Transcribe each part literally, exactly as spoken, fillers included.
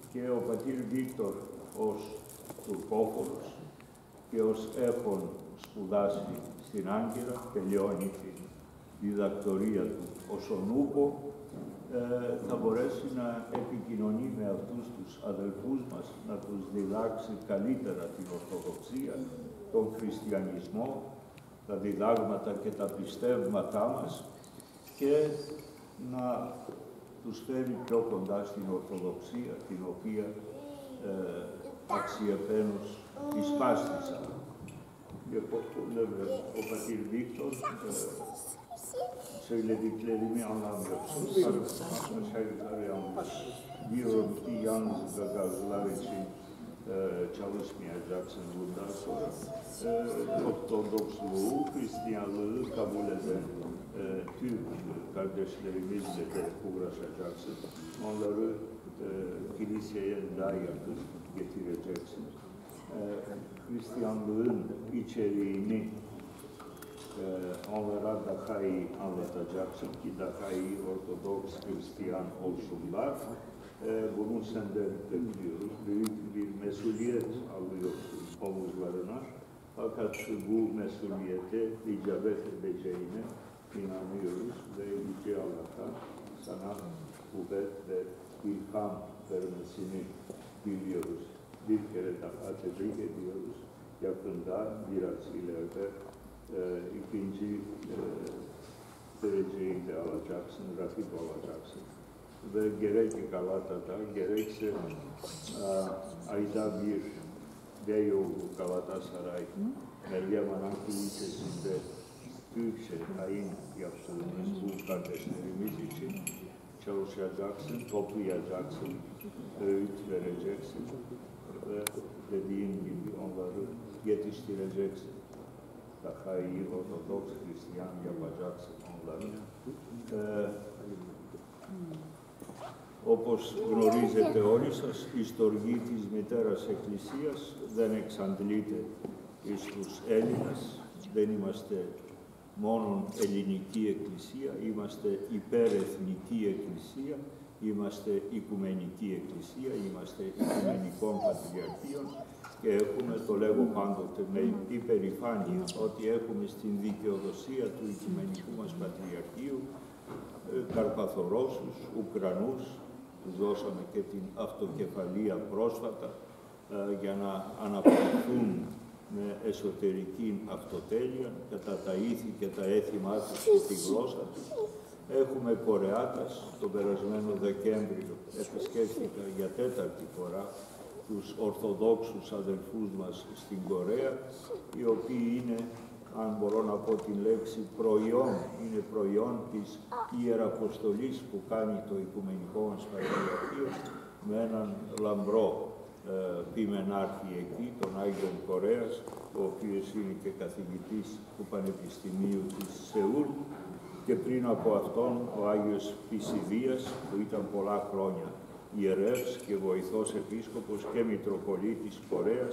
και ο πατήρ Βίκτορ ως τουρκόφωνος και ως έχων σπουδάσει στην Άγκυρα, τελειώνει τη διδακτορία του ως ονούπο, ε, θα μπορέσει να επικοινωνεί με αυτούς τους αδελφούς μας, να τους διδάξει καλύτερα την Ορθοδοξία, τον χριστιανισμό, τα διδάγματα και τα πιστεύματά μας και να τους φέρει πιο κοντά στην Ορθοδοξία, την οποία ε, αξιεπένως εισπάστησα. Ο πατήρ Βίκτορ söylediklerimi anlamıyorsunuz. Aşağı yalnız diyorum ki yalnız gazlar için e, çalışmayacaksın bundan sonra. E, Ortodoksluğu, Hristiyanlığı kabul eden e, Türk kardeşlerimizle de uğraşacaksın. Onları e, kiliseye daha yakın getireceksin. E, Hristiyanlığın içeriğini e, onlara daha iyi anlatacaksın ki daha iyi Ortodoks Hristiyan olsunlar. E, bunu senden bekliyoruz. Büyük bir mesuliyet alıyorsun omuzlarına. Fakat bu mesuliyete icabet edeceğine inanıyoruz ve Yüce Allah'tan sana kuvvet ve ilham vermesini biliyoruz. Bir kere daha tebrik ediyoruz. Yakında biraz ileride e, ikinci e, dereceyi de alacaksın, rakip olacaksın. Ve gerek Galata'da, gerekse e, ayda bir Beyoğlu Galatasaray Meryem Ana Kilisesi'nde büyükçe tayin yaptığımız bu kardeşlerimiz için çalışacaksın, toplayacaksın, öğüt vereceksin ve dediğin gibi onları yetiştireceksin. Daha iyi Ortodoks Hristiyan yapacaksın onları. Ε, όπως γνωρίζετε όλοι σας, η στοργή της Μητέρας Εκκλησίας δεν εξαντλείται εις τους Έλληνας. Δεν είμαστε μόνο ελληνική εκκλησία, είμαστε υπερεθνική εκκλησία, είμαστε οικουμενική εκκλησία, είμαστε οικουμενικών πατριαρχείων και έχουμε, το λέγω πάντοτε με υπερηφάνεια, ότι έχουμε στην δικαιοδοσία του οικουμενικού μας πατριαρχείου Καρπαθορώσους, Ουκρανούς, τους δώσαμε και την αυτοκεφαλία πρόσφατα για να αναπτυχθούν με εσωτερική αυτοτέλεια κατά τα ήθη και τα έθιμά τους και τη γλώσσα τους. Έχουμε Κορεάτας, τον περασμένο Δεκέμβριο επισκέφθηκα για τέταρτη φορά τους Ορθοδόξους αδελφούς μας στην Κορέα, οι οποίοι είναι, αν μπορώ να πω την λέξη, προϊόν, είναι προϊόν της ιεραποστολής που κάνει το Οικουμενικό μας Πατριαρχείο με έναν λαμπρό ε, ποιμενάρχη εκεί, τον Άγιον Κορέας, ο οποίος είναι και καθηγητής του Πανεπιστημίου της Σεούλ, και πριν από αυτόν ο Άγιος Πισιδίας, που ήταν πολλά χρόνια ιερεύς και βοηθός επίσκοπος και Μητροπολίτης Κορέας,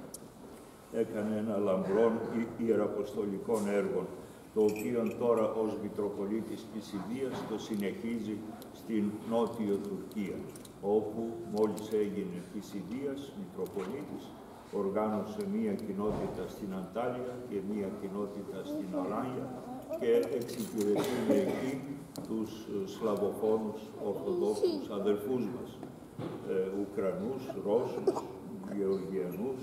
έκανε ένα λαμπρόν ιεραποστολικών έργων, το οποίο τώρα ως Μητροπολίτης Πισιδίας το συνεχίζει στην Νότιο Τουρκία, όπου μόλις έγινε Πισιδίας, Μητροπολίτης, οργάνωσε μία κοινότητα στην Αντάλια και μία κοινότητα στην Αλάνια και εξυπηρετούμε εκεί τους σλαβοφόνους Ορθοδόξους αδελφούς μας, ε, Ουκρανούς, Ρώσους, Γεωργιανούς,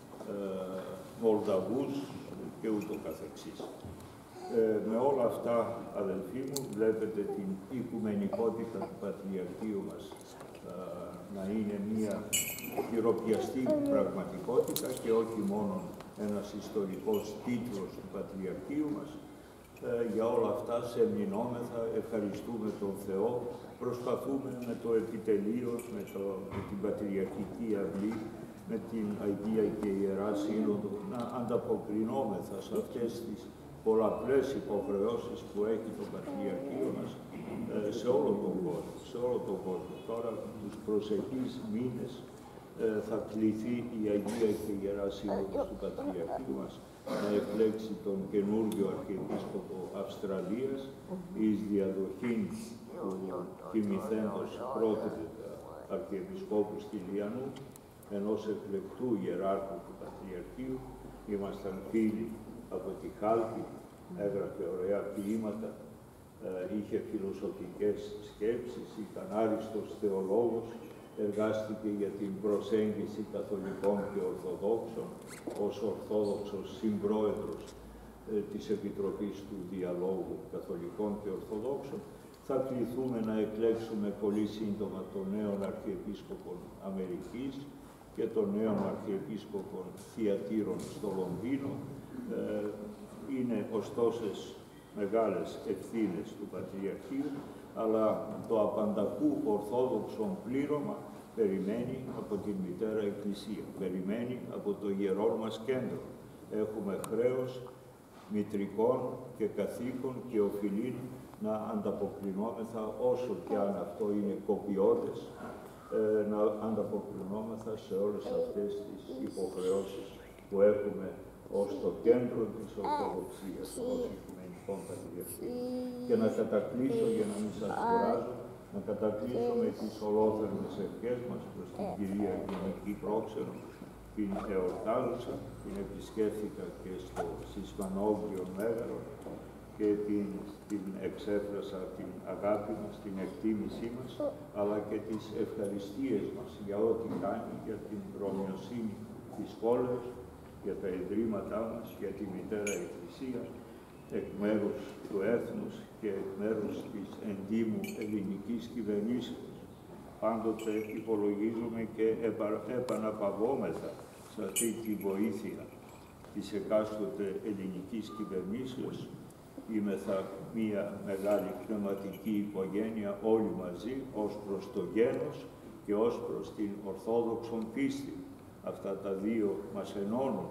ε, Μολδαβούς και ούτω καθεξής. Ε, με όλα αυτά, αδελφοί μου, βλέπετε την οικουμενικότητα του Πατριαρχείου μας ε, να είναι μια χειροπιαστή πραγματικότητα και όχι μόνο ένας ιστορικός τίτλος του Πατριαρχείου μας. Ε, για όλα αυτά σεμνινόμεθα, ευχαριστούμε τον Θεό, προσπαθούμε με το επιτελείο, με, το, με την Πατριαρχική Αυλή, με την Αγία και Ιερά Σύνοδο, να ανταποκρινόμεθα σε αυτές τις πολλαπλές υποχρεώσεις που έχει το Πατριαρχείο μας ε, σε όλο τον κόσμο, σε όλο τον κόσμο. Τώρα, τους προσεχείς μήνες, ε, θα κληθεί η Αγία και Ιερά Σύνοδος του Πατριαρχείου μας να εκλέξει τον καινούργιο Αρχιεπίσκοπο Αυστραλίας εις διαδοχήν του κοιμηθέντος πρώτου Αρχιεπισκόπου Στυλιανού, ενός εκλεκτού ιεράρχου του Πατριαρχείου. Ήμασταν φίλοι από τη Χάλκη, έγραφε ωραία ποίηματα, ε, είχε φιλοσοφικές σκέψεις, ήταν άριστος θεολόγος, εργάστηκε για την προσέγγιση καθολικών και ορθοδόξων ως ορθόδοξος συμπρόεδρος ε, της Επιτροπής του Διαλόγου Καθολικών και Ορθοδόξων. Θα κληθούμε να εκλέξουμε πολύ σύντομα τον νέον Αρχιεπίσκοπο Αμερικής και τον νέο Αρχιεπίσκοπο Θειατήρων στο Λονδίνο. Ε, είναι ωστόσες μεγάλες ευθύνες του Πατριαρχείου, αλλά το απανταχού ορθόδοξο πλήρωμα περιμένει από την Μητέρα Εκκλησία, περιμένει από το ιερό μας κέντρο. Έχουμε χρέος μητρικών και καθήκων και οφειλεί να ανταποκρινόμεθα, όσο και αν αυτό είναι κοπιώδες, ε, να ανταποκρινόμεθα σε όλες αυτές τις υποχρεώσεις που έχουμε ως το κέντρο της Ορθοδοξίας, ως Οικουμενικών Πατριαρχείων. Και να κατακλείσω, για να μην σας κουράζω, να κατακλείσω με τις ολόθερμες ευχές μας προς την κυρία Γενική Πρόξενο, την εορτάζουσα, την επισκέφθηκα και στο Σισμανόβιο Μέγαρο και την, την εξέφρασα την αγάπη μας, την εκτίμησή μας, αλλά και τις ευχαριστίες μας για ό,τι κάνει, για την προμοιοσύνη της πόλης, για τα ιδρύματά μας, για τη Μητέρα Εκκλησία, εκ μέρους του έθνους και εκ μέρους της εντύμου ελληνικής κυβερνήσεως. Πάντοτε υπολογίζουμε και επα, επαναπαυόμεθα σε αυτή τη βοήθεια της εκάστοτε ελληνικής κυβερνήσεως. Είμεθα μία μεγάλη πνευματική οικογένεια όλοι μαζί, ως προς το γένος και ως προς την ορθόδοξον πίστη. Αυτά τα δύο μας ενώνουν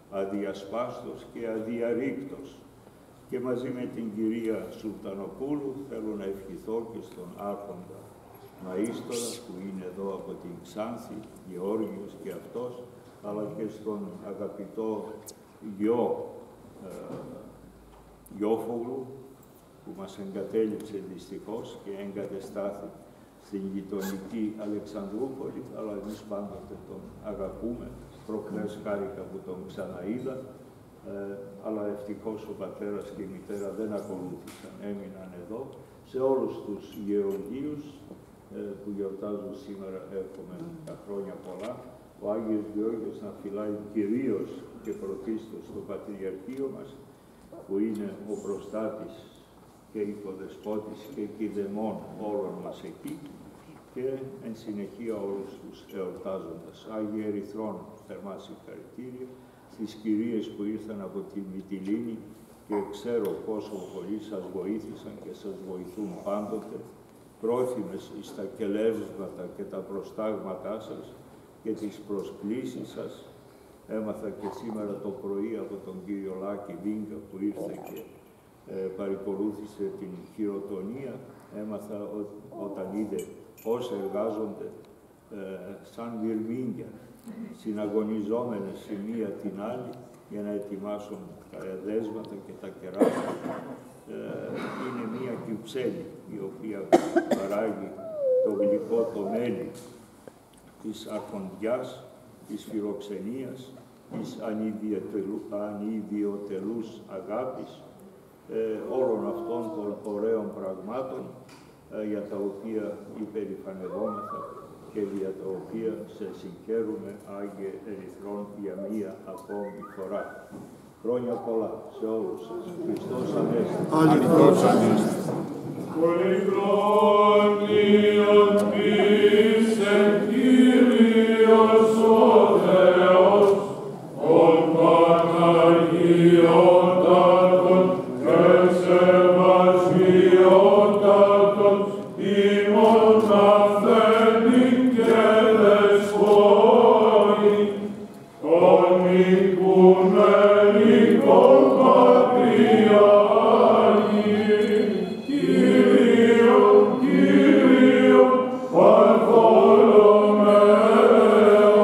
αδιασπάστος και αδιαρρήκτος. Και μαζί με την κυρία Σουλτανοπούλου θέλω να ευχηθώ και στον Άρχοντα Μαΐστορα που είναι εδώ από την Ξάνθη, Γεώργιος και αυτός, αλλά και στον αγαπητό γιο ε, Γιώφογλου που μας εγκατέλειψε δυστυχώς και εγκατεστάθη στην γειτονική Αλεξανδρούπολη, αλλά εμείς πάντοτε τον αγαπούμε. Προχθές χάρηκα που τον ξαναείδα, ε, αλλά ευτυχώς ο πατέρας και η μητέρα δεν ακολούθησαν, έμειναν εδώ. Σε όλους τους Γεωργίους ε, που γιορτάζουν σήμερα, εύχομαι τα χρόνια πολλά. Ο Άγιος Γεώργιος να φυλάει κυρίως και πρωτίστως στο Πατριαρχείο μας, που είναι ο προστάτης και υποδεσπότης και κηδεμόν όλων μας εκεί, και εν συνεχεία όλους τους εορτάζοντας. Άγιε Ερυθρόν, θερμά συγχαρητήρια στις κυρίες που ήρθαν από τη Μυτιλήνη και ξέρω πόσο πολύ σας βοήθησαν και σας βοηθούν πάντοτε, πρόθυμες στα κελεύσματα και τα προστάγματά σας και τις προσκλήσεις σας. Έμαθα και σήμερα το πρωί από τον κύριο Λάκη Βίγκα που ήρθε και ε, παρακολούθησε την χειροτονία. Έμαθα ό, όταν είδε πώς εργάζονται ε, σαν βυρμήνια, συναγωνιζόμενες η μία την άλλη για να ετοιμάσουν τα εδέσματα και τα κεράσματα. Ε, είναι μία κυψέλη η οποία παράγει το γλυκό το μέλι της αρχοντιάς, της φιλοξενίας, της ανιδιοτελούς αγάπης, ε, όλων αυτών των ωραίων πραγμάτων ε, για τα οποία υπερηφανευόμεθα και για τα οποία σε συγχαίρουμε, Άγιε Ερυθρόν, για μία ακόμη φορά. Χρόνια πολλά σε όλους σας. Χριστός Ανέστη. Αληθώς Ανέστη. Πολυχρόνιον πίσε Κύριος ο Θεός, ον Παναγιώτατον και σεβασμιότατον, ημών αφέντη και δεσπότη, τον Οικουμενικών Πατριάρχη, Κύριον, Κύριον, Βαρθολομαίος,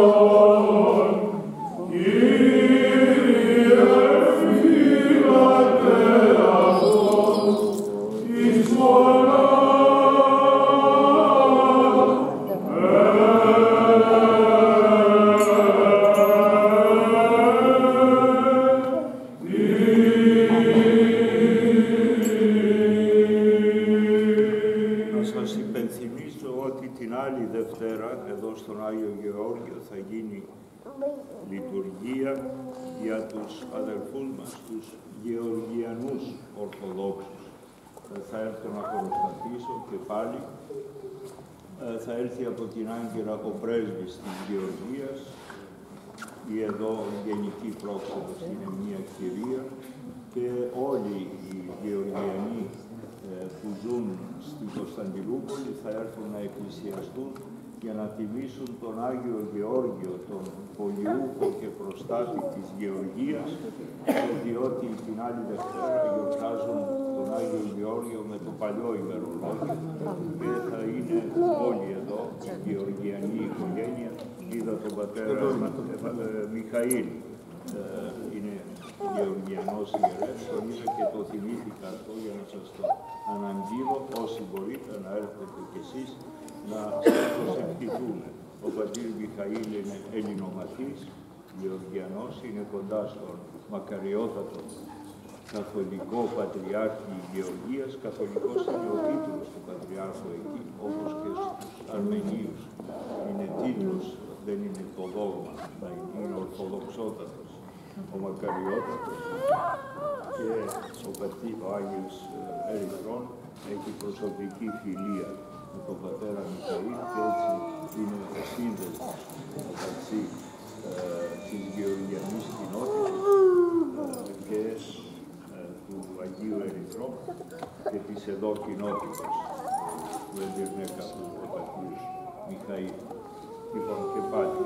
Δευτέρα, εδώ στον Άγιο Γεώργιο, θα γίνει λειτουργία για τους αδελφούς μας, τους Γεωργιανούς Ορθοδόξους. Θα έρθω να χωροστατήσω και πάλι. Θα έρθει από την Άγκυρα ο πρέσβης της Γεωργίας. Η εδώ γενική πρόξενος είναι μια κυρία και όλοι οι Γεωργιανοί που ζουν στην Κωνσταντινούπολη θα έρθουν να εκκλησιαστούν για να τιμήσουν τον Άγιο Γεώργιο, τον πολιούχο και προστάτη της Γεωργίας, διότι την άλλη Δευτέρα γιορτάζουν τον Άγιο Γεώργιο με το παλιό ημερολόγιο και θα είναι όλοι εδώ, η γεωργιανή οικογένεια. Είδα τον πατέρα Μιχαήλ, είναι γεωργιανός ιερεύς, τον είδα και το θυμήθηκα αυτό για να σας το αναγγείλω, όσοι μπορείτε να έρθετε κι εσείς να προσευχηθούμε. Ο πατήρ Μιχαήλ είναι Ελληνομαθής, Γεωργιανός, είναι κοντά στον μακαριότατο καθολικό πατριάρχη Γεωργίας. Καθολικός είναι ο τίτλος του πατριάρχου εκεί, όπως και στους Αρμενίους. Είναι τίτλος, δεν είναι το δόγμα, είναι ορθοδοξότατος. Ο μακαριότατος και ο πατήρ ο Άγιος Ερυθρών έχει προσωπική φιλία με τον πατέρα Μιχαήλ και έτσι είναι ο σύνδεσμος μεταξύ ε, της γεωργιανής κοινότητας ε, και ε, του Αγίου Ερυθρού και της εδώ κοινότητας που έδειρνε κάπου ο πατήρ Μιχαήλ. Λοιπόν και πάλι.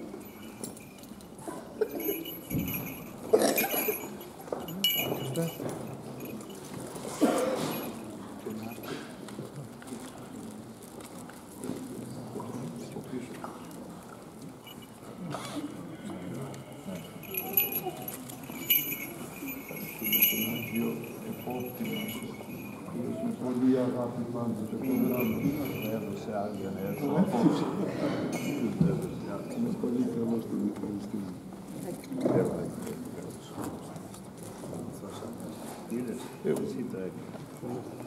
Πολύ αγάπη πάντα και με έδωσε άδεια να έρθω απόψε. είναι πολύ καλό στην Χριστίνα. Είδες, εσύ τα έκανες.